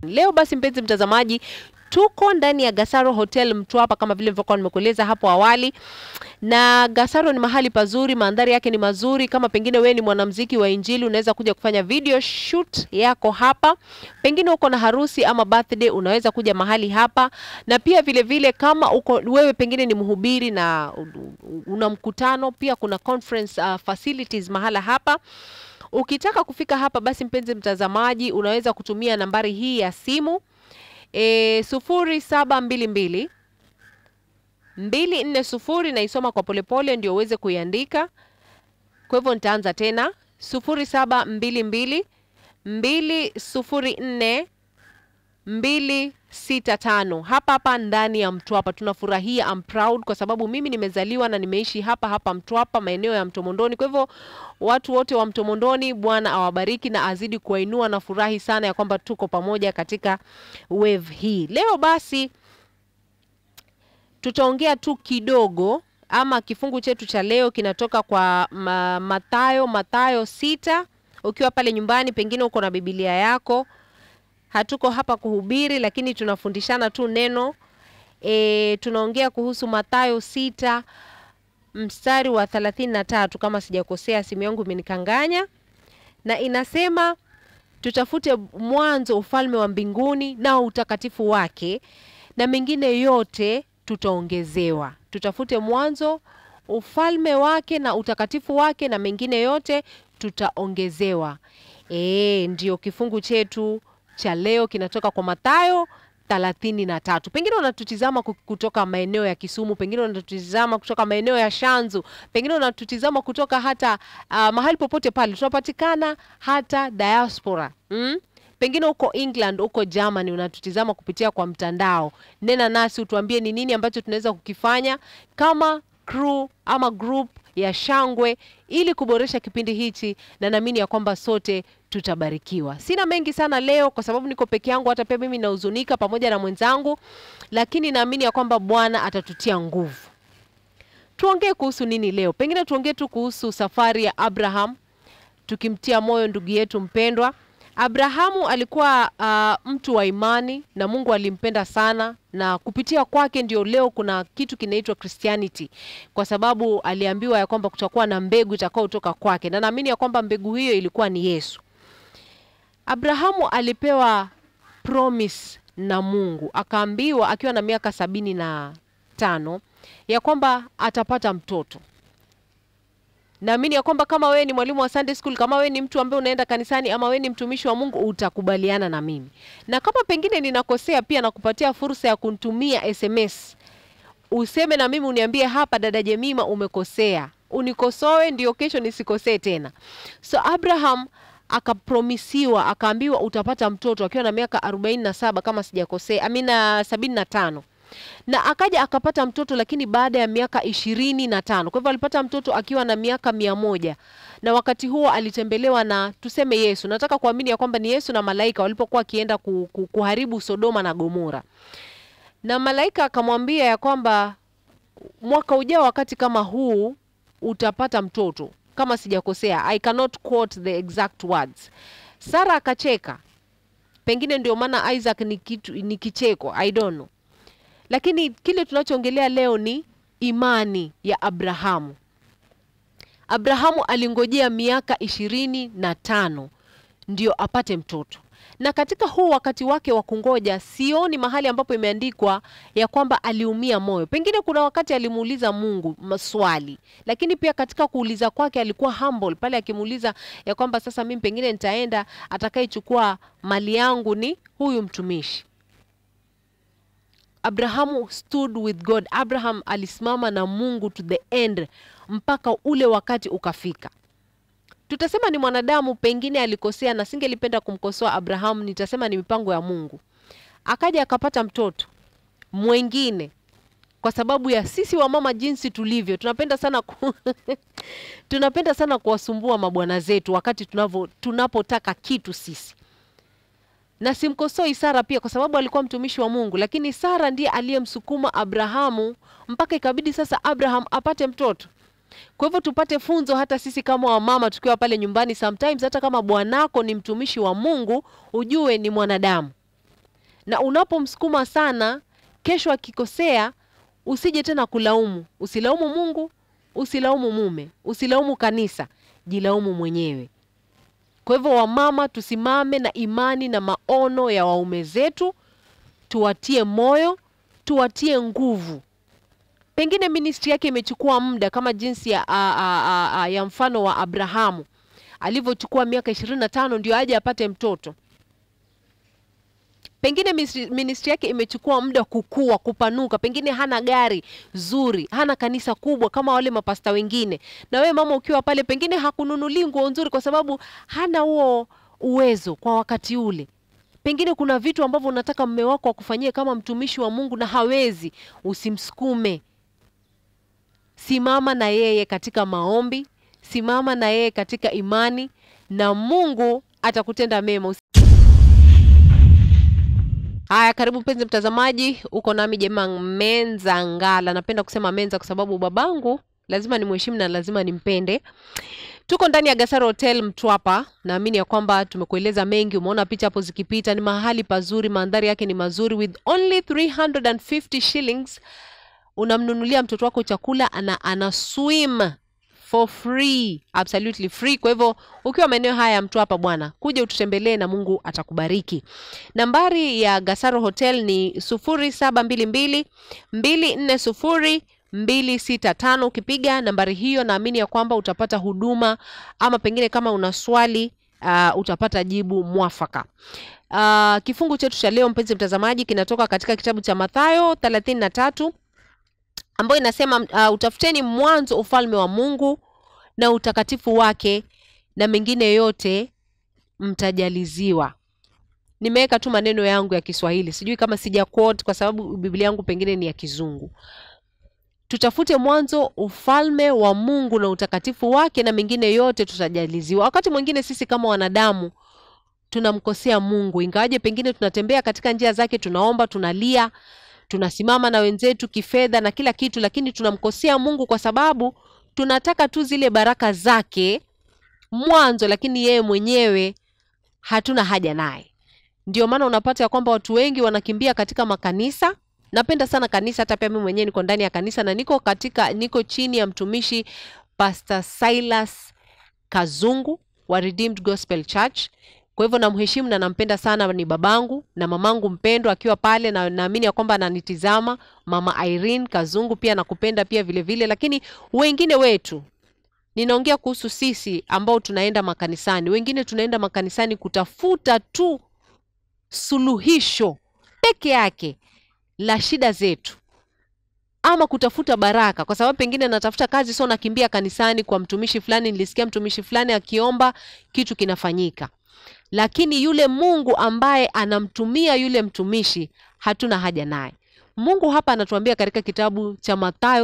Leo basi mpenzi mtazamaji, tuko ndani ya Gasaro Hotel Mtwapa kama vile nilivyokuwa nimekueleza hapo awali. Na Gasaro ni mahali pazuri, mandhari yake ni mazuri. Kama pengine wewe ni mwanamuziki wa Injili, unaweza kuja kufanya video shoot yako hapa. Pengine uko na harusi ama birthday, unaweza kuja mahali hapa. Na pia vile vile kama wewe pengine ni mhubiri na una mkutano, pia kuna conference facilities mahala hapa. Ukitaka kufika hapa basi mpenzi mtazamaji, unaweza kutumia nambari hii ya simu 0722 240, na isoma kwa polepole ndio uweze kuiandika. Kwa hivyo nitaanza tena 0722 204 265. Hapa ndani ya Mtwapa. Tunafurahia, I'm proud kwa sababu mimi nimezaliwa na nimeishi hapa Mtwapa, maeneo ya Mtomondoni. Kwa hivyo watu wote wa Mtomondoni, Bwana awabariki na azidi kuwainua, na furahi sana ya kwamba tuko pamoja katika wave hii. Leo basi tutaongea tu kidogo, ama kifungu chetu cha leo kinatoka kwa Mathayo 6. Ukiwa pale nyumbani, pengine uko na Biblia yako, hatuko hapa kuhubiri lakini tunafundishana tu neno. Tunaongea kuhusu Mathayo 6 mstari wa 33 kama sijakosea, simu yangu imenikanganya. Na inasema tutafute mwanzo ufalme wa mbinguni na utakatifu wake, na mengine yote tutaongezewa. Tutafute mwanzo ufalme wake na utakatifu wake, na mengine yote tutaongezewa. Ndio kifungu chetu cha leo kinatoka kwa Mathayo 33. Pengine unatutizama kutoka maeneo ya Kisumu, pengine unatutizama kutoka maeneo ya Shanzu, pengine unatutizama kutoka hata mahali popote pale. Tunapatikana hata diaspora. Pengine uko England, uko Germany, unatutizama kupitia kwa mtandao. Nena nasi utuambie ni nini ambacho tunaweza kukifanya kama crew ama group ya Shangwe ili kuboresha kipindi hichi, na naamini ya kwamba sote tutabarikiwa. Sina mengi sana leo kwa sababu niko peke yangu, hata pia mimi nahuzunika pamoja na mwenzangu, lakini naamini ya kwamba Bwana atatutia nguvu. Tuongee kuhusu nini leo? Pengine tuongee tu kuhusu safari ya Abraham, tukimtia moyo ndugu yetu mpendwa. Abrahamu alikuwa mtu wa imani na Mungu alimpenda sana, na kupitia kwake ndio leo kuna kitu kinaitwa Christianity, kwa sababu aliambiwa ya kwamba kutakuwa na mbegu itakao kutoka kwake, na naamini ya kwamba mbegu hiyo ilikuwa ni Yesu. Abrahamu alipewa promise na Mungu, akaambiwa akiwa na miaka 75 ya kwamba atapata mtoto. Naamini ya kwamba kama wewe ni mwalimu wa Sunday school, kama wewe ni mtu ambaye unaenda kanisani, ama wewe ni mtumishi wa Mungu, utakubaliana na mimi. Na kama pengine ninakosea, pia nakupatia fursa ya kunitumia SMS. Useme na mimi, uniambie hapa, dada Jemima umekosea. Unikosoe ndio kesho nisikosee tena. So Abraham akapromisiwa, akaambiwa utapata mtoto akiwa na miaka 47 kama sijakosea, 75. Na akaja akapata mtoto, lakini baada ya miaka 25. Kwa hivyo alipata mtoto akiwa na miaka 100. Na wakati huo alitembelewa na tuseme Yesu. Nataka kuamini ya kwamba ni Yesu na malaika walipokuwa kienda kuharibu Sodoma na Gomora. Na malaika akamwambia ya kwamba mwaka ujao wakati kama huu utapata mtoto, kama sijakosea. I cannot quote the exact words. Sara akacheka. Pengine ndio maana Isaac ni kicheko, I don't know. Lakini kile tunachoongelea leo ni imani ya Abrahamu. Abrahamu alingojea miaka 25 ndio apate mtoto. Na katika huu wakati wake wa kungoja, sioni mahali ambapo imeandikwa ya kwamba aliumia moyo. Pengine kuna wakati alimuuliza Mungu maswali, lakini pia katika kuuliza kwake alikuwa humble, pale akimuuliza ya kwamba sasa mimi pengine nitaenda, atakayechukua mali yangu ni huyu mtumishi. Abrahamu stood with God. Abraham alisimama na Mungu to the end, mpaka ule wakati ukafika. Tutasema ni mwanadamu, pengine alikosea, na singelipenda kumkosoa Abrahamu, nitasema ni mipango ya Mungu. Akaja akapata mtoto mwingine, kwa sababu ya sisi wa mama jinsi tulivyo, tunapenda sana tunapenda sana kuwasumbua mabwana zetu wakati tunapotaka kitu sisi. Na simkosoi Sara pia kwa sababu alikuwa mtumishi wa Mungu, lakini Sara ndiye aliyemsukuma Abrahamu mpaka ikabidi sasa Abraham apate mtoto. Kwa hivyo tupate funzo hata sisi kama wamama tukiwa pale nyumbani, sometimes hata kama bwanako ni mtumishi wa Mungu, ujue ni mwanadamu. Na unapomsukuma sana, kesho akikosea, usije tena kulaumu. Usilaumu Mungu, usilaumu mume, usilaumu kanisa, jilaumu mwenyewe. Kwa hivyo wamama, tusimame na imani na maono ya waume zetu, tuwatie moyo, tuwatie nguvu. Pengine ministry yake imechukua muda kama jinsi ya mfano wa Abrahamu. Alivyochukua miaka 25 ndio aje apate mtoto. Pengine ministry yake imechukua muda kukua, kupanuka. Pengine hana gari zuri, hana kanisa kubwa kama wale mapasta wengine. Na wewe mama ukiwa pale, pengine hakununuli nguo nzuri kwa sababu hana huo uwezo kwa wakati ule. Pengine kuna vitu ambavyo unataka mume wako akufanyie kama mtumishi wa Mungu na hawezi. Usimsukume. Simama na yeye katika maombi, simama na yeye katika imani, na Mungu atakutenda mema. Haya, karibu mpenzi mtazamaji, uko nami Jema Menza Ngala. Napenda kusema Menza kwa sababu babangu lazima nimheshimu na lazima nimpende. Tuko ndani ya Gasaro Hotel Mtwapa. Naamini ya kwamba tumekueleza mengi, umeona picha hapo zikipita. Ni mahali pazuri, mandhari yake ni mazuri. With only 350 shillings unamnunulia mtoto wako chakula, ana swim for free, absolutely free. Kwa hivyo ukiwa maeneo haya ya Mtwapa bwana, kuja ututembelee na Mungu atakubariki. Nambari ya Gasaro Hotel ni 0722 240 265. Ukipiga nambari hiyo, naamini ya kwamba utapata huduma, ama pengine kama una swali utapata jibu mwafaka. Kifungu chetu cha leo mpenzi mtazamaji kinatoka katika kitabu cha Mathayo 33 ambayo inasema utafuteni mwanzo ufalme wa Mungu na utakatifu wake, na mengine yote mtajaliziwa. Nimeweka tu maneno yangu ya Kiswahili, sijui kama sija quote kwa sababu Biblia yangu pengine ni ya Kizungu. Tutafute mwanzo ufalme wa Mungu na utakatifu wake, na mengine yote tutajaliziwa. Wakati mwingine sisi kama wanadamu tunamkosea Mungu, ingawaje pengine tunatembea katika njia zake, tunaomba, tunalia, tunasimama na wenzetu kifedha na kila kitu, lakini tunamkosea Mungu kwa sababu tunataka tu zile baraka zake mwanzo, lakini yeye mwenyewe hatuna haja naye. Ndio maana unapata ya kwamba watu wengi wanakimbia katika makanisa. Napenda sana kanisa, hata pia mimi mwenyewe niko ndani ya kanisa na niko chini ya mtumishi Pastor Silas Kazungu wa Redeemed Gospel Church. Kwa hivyo namheshimu na nampenda sana, ni babangu na mamangu mpendwa akiwa pale, na naamini ya kwamba ananitizama. Mama Irene Kazungu pia nakupenda pia vile vile. Lakini wengine wetu, ninaongea kuhusu sisi ambao tunaenda makanisani. Wengine tunaenda makanisani kutafuta tu suluhisho peke yake la shida zetu, ama kutafuta baraka, kwa sababu pengine natafuta kazi, so nakimbia kanisani kwa mtumishi fulani, nilisikia mtumishi fulani akiomba kitu kinafanyika. Lakini yule Mungu ambaye anamtumia yule mtumishi hatuna haja naye. Mungu hapa anatuambia katika kitabu cha Mathayo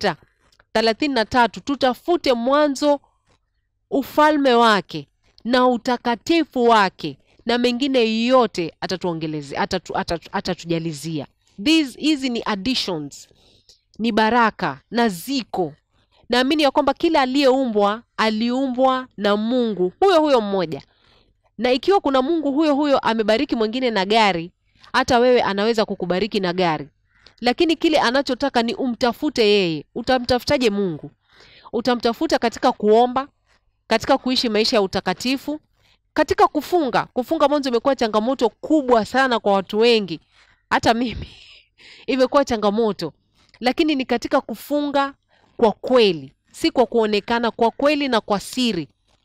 6:33, tutafute mwanzo ufalme wake na utakatifu wake, na mengine yote atatuongelezea, atatujalizia. Hizi ni additions, ni baraka na ziko. Naamini ya kwamba kila aliyeumbwa aliumbwa na Mungu huyo mmoja. Na ikiwa kuna Mungu huyo amebariki mwingine na gari, hata wewe anaweza kukubariki na gari. Lakini kile anachotaka ni umtafute yeye. Utamtafutaje Mungu? Utamtafuta katika kuomba, katika kuishi maisha ya utakatifu, katika kufunga. Kufunga mwanzo imekuwa changamoto kubwa sana kwa watu wengi. Hata mimi imekuwa changamoto. Lakini ni katika kufunga kwa kweli, si kwa kuonekana, kwa kweli na kwa siri.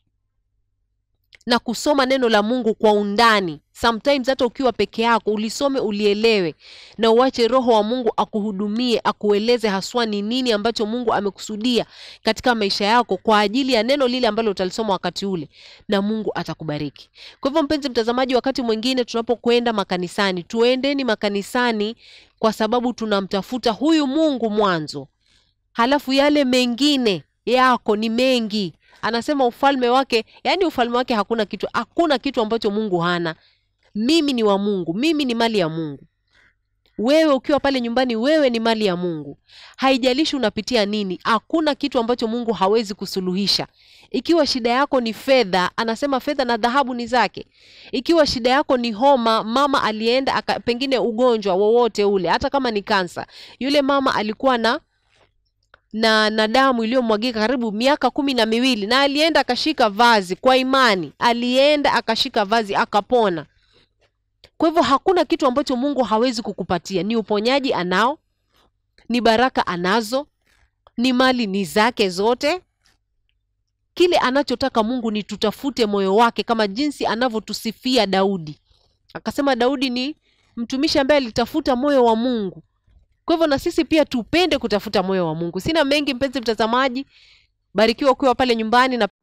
Na kusoma neno la Mungu kwa undani. Sometimes hata ukiwa peke yako ulisome, ulielewe, na uache Roho wa Mungu akuhudumie, akueleze haswa ni nini ambacho Mungu amekusudia katika maisha yako kwa ajili ya neno lile ambalo utalisoma wakati ule, na Mungu atakubariki. Kwa hivyo mpenzi mtazamaji, wakati mwingine tunapokwenda makanisani, tuendeni makanisani kwa sababu tunamtafuta huyu Mungu mwanzo. Halafu yale mengine yako ni mengi. Anasema ufalme wake, yani ufalme wake hakuna kitu ambacho Mungu hana. Mimi ni wa Mungu, mimi ni mali ya Mungu. Wewe ukiwa pale nyumbani, wewe ni mali ya Mungu. Haijalishi unapitia nini, hakuna kitu ambacho Mungu hawezi kusuluhisha. Ikiwa shida yako ni fedha, anasema fedha na dhahabu ni zake. Ikiwa shida yako ni homa, mama alienda pengine ugonjwa wowote ule, hata kama ni kansa. Yule mama alikuwa na damu iliyomwagika karibu miaka 12, na alienda akashika vazi kwa imani. Alienda akashika vazi akapona. Kwa hivyo hakuna kitu ambacho Mungu hawezi kukupatia. Ni uponyaji anao, ni baraka anazo, ni mali ni zake zote. Kile anachotaka Mungu ni tutafute moyo wake, kama jinsi anavyotusifia Daudi. Akasema Daudi ni mtumishi ambaye alitafuta moyo wa Mungu. Kwa hivyo na sisi pia tupende kutafuta moyo wa Mungu. Sina mengi mpenzi mtazamaji. Barikiwa ukiwa pale nyumbani na